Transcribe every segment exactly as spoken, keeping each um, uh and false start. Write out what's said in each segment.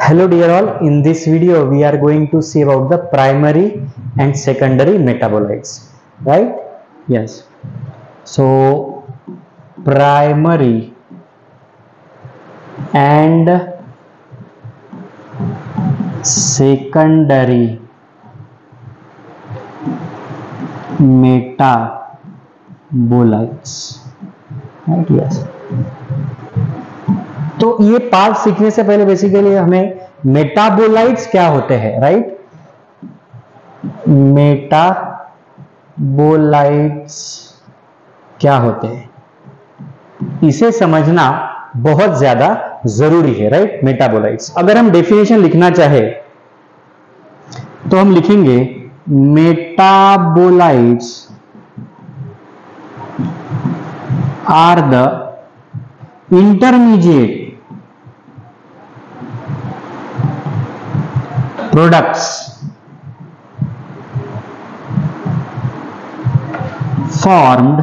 Hello dear all, in this video we are going to see about the primary and secondary metabolites, right? Yes. So primary and secondary metabolites, right? Yes. तो ये part सीखने से पहले basically हमें metabolites क्या होते हैं, right? Metabolites क्या होते हैं इसे समझना बहुत ज्यादा जरूरी है, राइट? मेटाबोलाइट्स अगर हम डेफिनेशन लिखना चाहे तो हम लिखेंगे metabolites are the intermediate products formed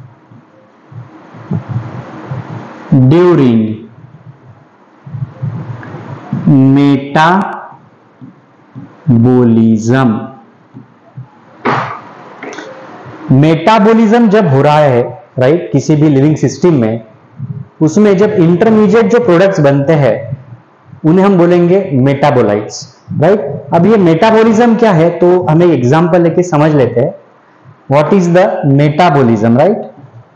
during metabolism. Metabolism जब हो रहा है, राइट, किसी भी लिविंग सिस्टम में, उसमें जब इंटरमीडिएट जो प्रोडक्ट्स बनते हैं उन्हें हम बोलेंगे मेटाबोलाइट्स, राइट? अब ये मेटाबॉलिज्म क्या है तो हमें एग्जांपल लेके समझ लेते हैं. What is the metabolism, right?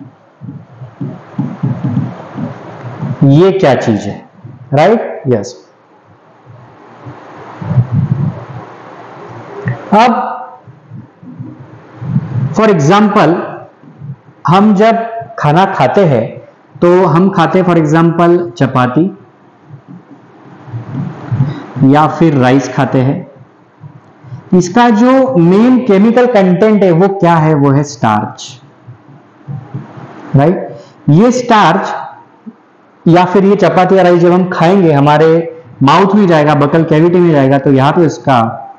ये क्या चीज है, राइट? यस. अब फॉर एग्जांपल हम जब खाना खाते हैं तो हम खाते हैं फॉर एग्जांपल चपाती या फिर राइस खाते हैं. इसका जो मेन केमिकल कंटेंट है वो क्या है? वो है स्टार्च, राइट? ये स्टार्च या फिर ये चपाती या राइस जब हम खाएंगे हमारे माउथ में जाएगा, बकल कैविटी में जाएगा, तो यहां पे उसका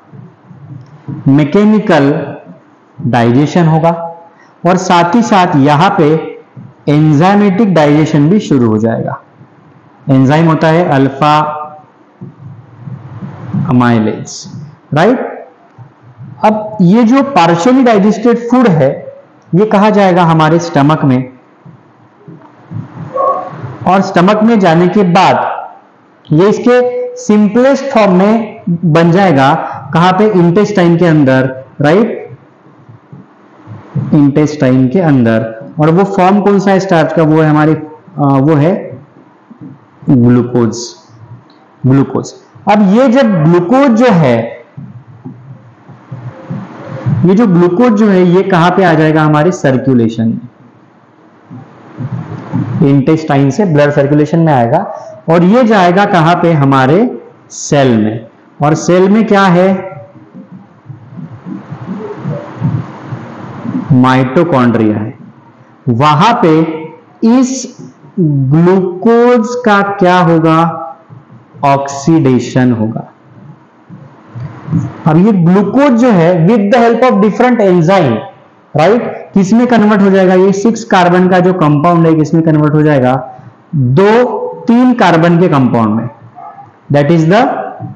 मैकेनिकल डाइजेशन होगा और साथ ही साथ यहां पे एंजाइमेटिक डाइजेशन भी शुरू हो जाएगा. एंजाइम होता है अल्फा अमाइलेज, राइट? अब ये जो पार्शियली डाइजेस्टेड फूड है ये कहा जाएगा हमारे स्टमक में, और स्टमक में जाने के बाद ये इसके सिंपलेस्ट फॉर्म में बन जाएगा कहां पे? इंटेस्टाइन के अंदर, राइट? इंटेस्टाइन के अंदर. और वो फॉर्म कौन सा है स्टार्च का? वो है हमारे आ, वो है ग्लूकोज. ग्लूकोज. अब ये जब ग्लूकोज जो है ये जो ग्लूकोज जो है ये कहां पे आ जाएगा? हमारे सर्कुलेशन में. इंटेस्टाइन से ब्लड सर्कुलेशन में आएगा और ये जाएगा कहां पे? हमारे सेल में. और सेल में क्या है? माइटोकॉन्ड्रिया है. वहां पे इस ग्लूकोज का क्या होगा? ऑक्सीडेशन होगा. अब ये ग्लूकोज जो है with the help of different enzyme, right, किसमें कन्वर्ट हो जाएगा? ये सिक्स कार्बन का जो कंपाउंड है किसमें कन्वर्ट हो जाएगा? दो तीन कार्बन के कंपाउंड में. That is the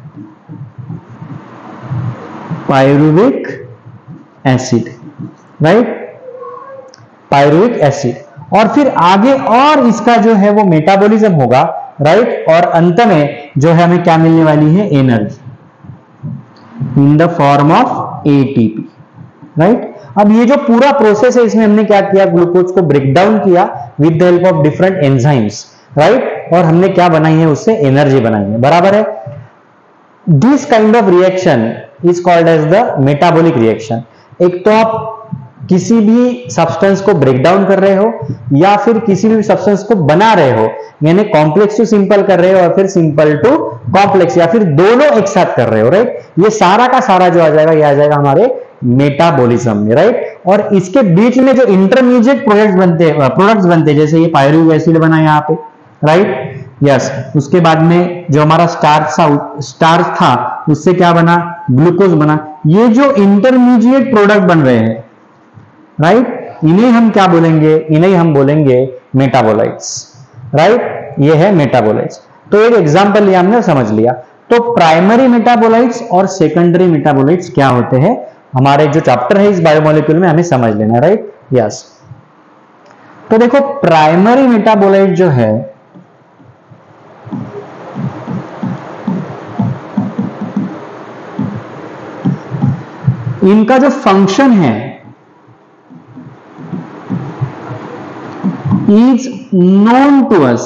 pyruvic acid, right? Pyruvic acid. और फिर आगे और इसका जो है वो मेटाबॉलिज्म होगा, राइट? और अंत में जो है हमें क्या मिलने वाली है? Energy in the form of ATP, right? अब ये जो पूरा प्रोसेस है इसमें हमने क्या किया? ग्लूकोज को ब्रेक डाउन किया with the help of different enzymes, right? और हमने क्या बनाई है? उससे एनर्जी बनाई है, बराबर है? This kind of reaction is called as the metabolic reaction. एक तो आप किसी भी सब्सटेंस को ब्रेक डाउन कर रहे हो या फिर किसी भी सब्सटेंस को बना रहे हो, यानी कॉम्प्लेक्स टू सिंपल कर रहे हो और फिर सिंपल टू कॉम्प्लेक्स, या फिर दोनों एक साथ कर रहे हो, राइट? ये सारा का सारा जो आ जाएगा ये आ जाएगा हमारे मेटाबॉलिज्म में, राइट? और इसके बीच में जो इंटरमीडिएट प्रोडक्ट्स बनते हैं प्रोडक्ट्स बनते हैं जैसे ये पायरुविक एसिड बना यहाँ पे, राइट? यस. उसके बाद में जो हमारा स्टार्च था स्टार्च था उससे क्या बना? ग्लूकोज बना. ये जो इंटरमीडिएट प्रोडक्ट बन रहे हैं, राइट, इन्हें हम क्या बोलेंगे? इन्हें हम बोलेंगे मेटाबोलाइट्स, राइट? ये है मेटाबोलाइट्स. तो एक एग्जांपल लिया हमने, समझ लिया. तो प्राइमरी मेटाबोलाइट्स और सेकेंडरी मेटाबोलाइट्स क्या होते हैं, हमारे जो चैप्टर है इस बायोमोलिक्यूल में हमें समझ लेना, राइट। यस, तो देखो प्राइमरी मेटाबोलाइट जो है इनका जो फंक्शन है इज नोन टू अस।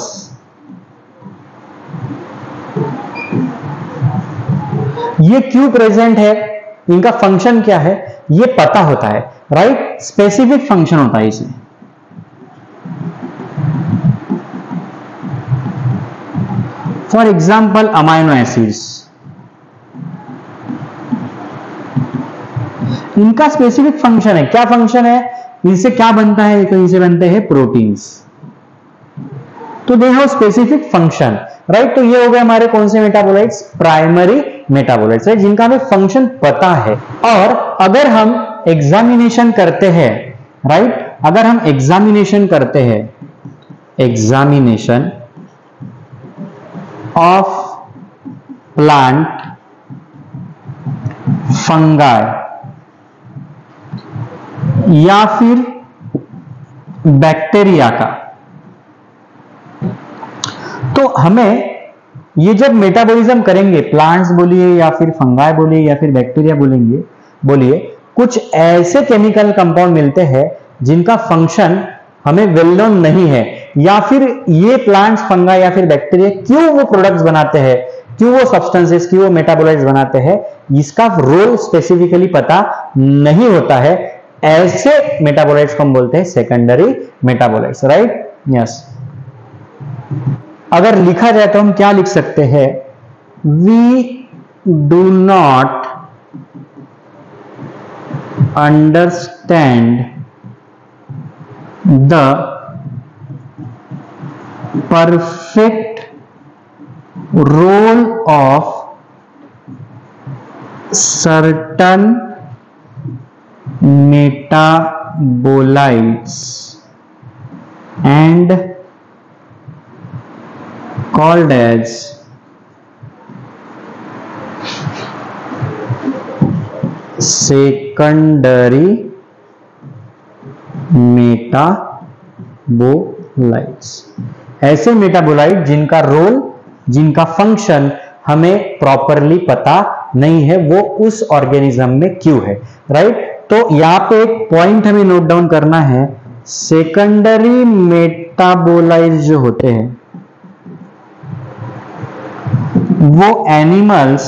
ये क्यों प्रेजेंट है, इनका फंक्शन क्या है, ये पता होता है, राइट। स्पेसिफिक फंक्शन होता है इसमें। फॉर एग्जाम्पल अमाइनो एसिड्स, इनका स्पेसिफिक फंक्शन है। क्या फंक्शन है, इनसे क्या बनता है, तो इनसे बनते हैं प्रोटीन्स। तो they have specific function, right. तो ये हो गए हमारे कौन से मेटाबोलाइट्स, प्राइमरी मेटाबोलाइट्स, राइट, जिनका हमें फंक्शन पता है। और अगर हम एग्जामिनेशन करते हैं, राइट, अगर हम एग्जामिनेशन करते हैं, एग्जामिनेशन ऑफ प्लांट फंगाई या फिर बैक्टीरिया का, तो हमें ये जब मेटाबॉलिज्म करेंगे, प्लांट्स बोलिए या फिर फंगाई बोलिए या फिर बैक्टीरिया बोलेंगे बोलिए, कुछ ऐसे केमिकल कंपाउंड मिलते हैं जिनका फंक्शन हमें वेल नोन नहीं है, या फिर ये प्लांट्स, फंगाई या फिर बैक्टीरिया क्यों वो प्रोडक्ट्स बनाते हैं, क्यों वो सब्सटेंसेस, क्यों वो मेटाबोलाइट्स बनाते हैं, इसका रोल स्पेसिफिकली पता नहीं होता है। ऐसे मेटाबोलाइट्स को हम बोलते हैं सेकेंडरी मेटाबोलाइट्स, राइट। यस, अगर लिखा जाए तो हम क्या लिख सकते हैं, we do not understand the perfect role of certain metabolites and called as secondary metabolites। ऐसे मेटाबोलाइट जिनका रोल, जिनका फंक्शन हमें प्रॉपरली पता नहीं है, वो उस ऑर्गेनिज्म में क्यों है, राइट। तो यहां पे एक पॉइंट हमें नोट डाउन करना है, सेकेंडरी मेटाबोलाइट जो होते हैं वो animals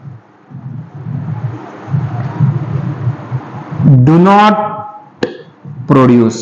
do not produce.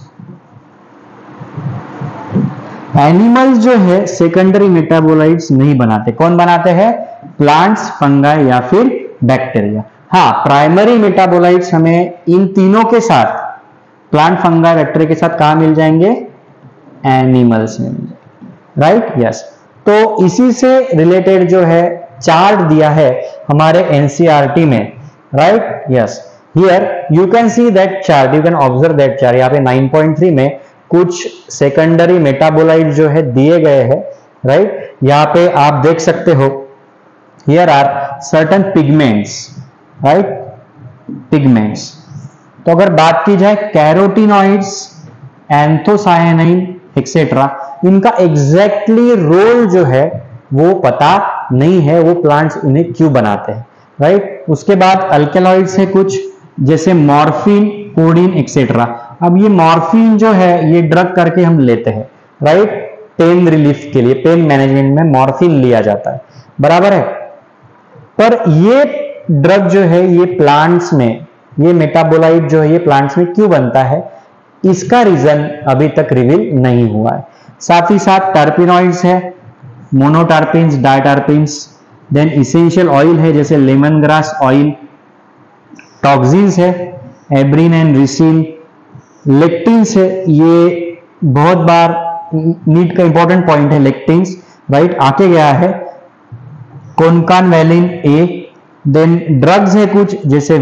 Animals जो है सेकेंडरी मेटाबोलाइट्स नहीं बनाते। कौन बनाते हैं, प्लांट्स, फंगाई या फिर बैक्टीरिया। हाँ, प्राइमरी मेटाबोलाइट्स हमें इन तीनों के साथ, प्लांट, फंगाई, बैक्टीरिया के साथ कहां मिल जाएंगे, एनिमल्स में मिल जाएंगे, राइट। यस, तो इसी से रिलेटेड जो है चार्ट दिया है हमारे एनसीईआरटी में, right. Yes, here you can see that chart, you can observe that chart. यहाँ पे नाइन पॉइंट थ्री में कुछ सेकेंडरी मेटाबोलाइट जो है दिए गए हैं, राइट। यहाँ पे आप देख सकते हो, here are certain pigments, right, pigments. तो अगर बात की जाए कैरोटिनॉइड्स, एंथोसायनाइन एक्सेट्रा, इनका एग्जैक्टली रोल जो है वो पता नहीं है, वो प्लांट्स उन्हें क्यों बनाते हैं, राइट। उसके बाद अल्केलॉइड्स है कुछ, जैसे मॉर्फिन, कोडीन एक्सेट्रा। अब ये मॉर्फिन जो है ये ड्रग करके हम लेते हैं, राइट, पेन रिलीफ के लिए, पेन मैनेजमेंट में मॉर्फिन लिया जाता है, बराबर है। पर ये ड्रग जो है ये प्लांट्स में, ये मेटाबोलाइट जो है ये प्लांट्स में क्यों बनता है, इसका रीजन अभी तक रिवील नहीं हुआ है। साथ ही साथ टर्पिनॉइड्स है, monoterpenes, diterpenes, then essential oil है जैसे लेमन ग्रास ऑयल, टॉक्सिन्स है, एब्रिन एंड रिसिन, लेक्टिन्स है, ये बहुत बार नीट का इंपॉर्टेंट पॉइंट है लेक्टिन्स, राइट, आके गया है, कोनकानवैलिन ए। देन ड्रग्स है कुछ जैसे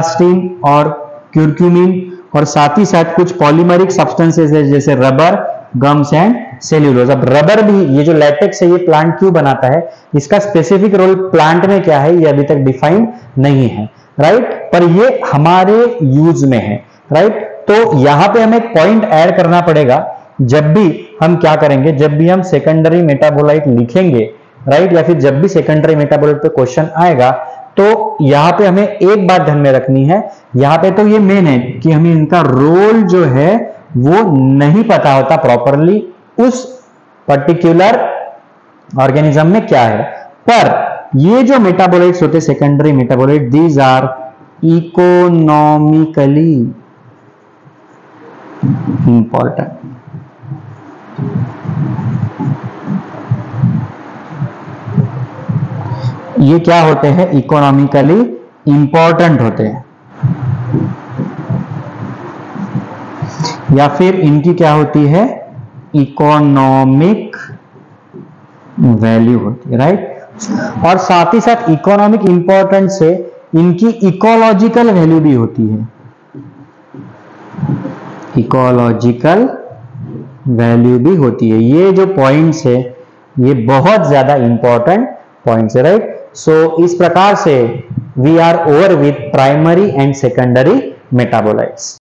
विनब्लास्टिन और क्यूरक्यूमिन, और साथ ही साथ कुछ पॉलीमरिक सब्सटेंसेस है जैसे रबर गम्स एंड सेल्यूलोज। अब रबर भी, ये जो लैटेक्स है ये प्लांट क्यों बनाता है, इसका स्पेसिफिक रोल प्लांट में क्या है ये अभी तक डिफाइंड नहीं है, राइट, पर ये हमारे यूज में है, राइट। तो यहां पे हमें एक पॉइंट ऐड करना पड़ेगा, जब भी हम क्या करेंगे, जब भी हम सेकेंडरी मेटाबोलाइट लिखेंगे, राइट, या फिर जब भी सेकेंडरी मेटाबोलाइट पे क्वेश्चन आएगा, तो यहां पे हमें एक बात ध्यान में रखनी है, यहां पे तो ये मेन है कि हमें इनका रोल जो है वो नहीं पता होता प्रॉपरली उस पर्टिकुलर ऑर्गेनिज्म में क्या है, पर ये जो मेटाबोलाइट्स होते secondary metabolite, these are economically important. ये क्या होते हैं, इकोनॉमिकली इंपॉर्टेंट होते हैं, या फिर इनकी क्या होती है, इकोनॉमिक वैल्यू होती है, राइट। और साथ ही साथ इकोनॉमिक इंपॉर्टेंस से इनकी इकोलॉजिकल वैल्यू भी होती है, इकोलॉजिकल वैल्यू भी होती है। ये जो पॉइंट्स है ये बहुत ज्यादा इंपॉर्टेंट पॉइंट्स है, राइट। सो इस प्रकार से we are over with primary and secondary metabolites.